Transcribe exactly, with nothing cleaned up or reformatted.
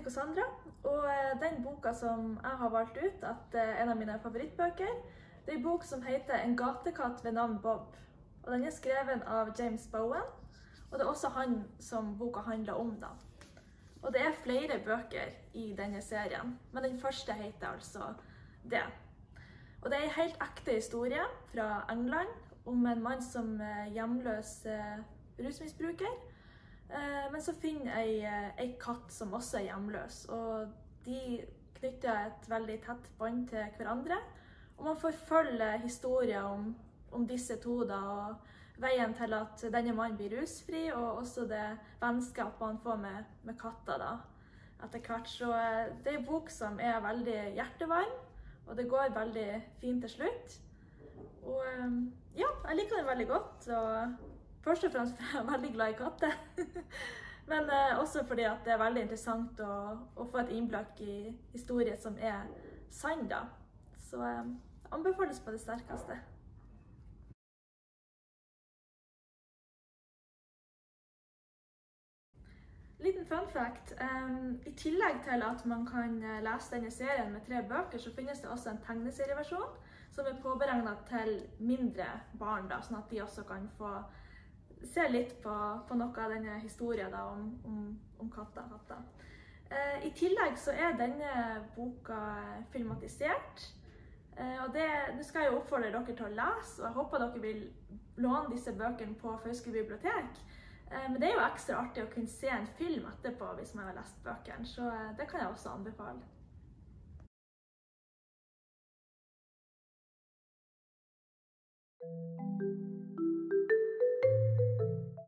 heter Cassandra, og den boka som jeg har valgt ut at en av mine favorittbøker, det er en bok som heter En gatekatt ved navn Bob. Og den er skrevet av James Bowen, og det er også han som boka handler om da. Og det er flere bøker i denne serien, men den første heter altså det. Og det er en helt ekte historie fra England om en mann som er hjemløs rusmisbruker, men så finner jeg en katt som også er hjemløs, og de knytter et veldig tett bånd til hverandre, og man får følge historien om, om disse to da, og veien til at denne mannen blir rusfri, og også det vennskap man får med, med katta da, etter hvert. Så det er en bok som er veldig hjertevarm, og det går veldig fint til slutt. Og ja, jeg liker den veldig godt, og først og fremst for jeg er veldig glad i katter. Men eh, også fordi at det er veldig interessant å, å få et innblikk i historie som er sann da. Så eh, anbefales på det sterkeste. Liten fun fact. Um, I tillegg til at man kan lese denne serien med tre bøker, så finnes det også en tegneserieversjon som er påberegnet til mindre barn da, sånn at de også kan få se litt på, på noe av denne historien da, om, om, om katter. katter. Eh, I tillegg så er denne boka filmatisert, eh, og det, nå skal jeg jo oppfordre dere til å lese, og jeg håper dere vil låne disse bøkene på Fauske bibliotek. Eh, men det er jo ekstra artig å kunne se en film etterpå hvis man har lest bøkene, så eh, det kan jeg også anbefale.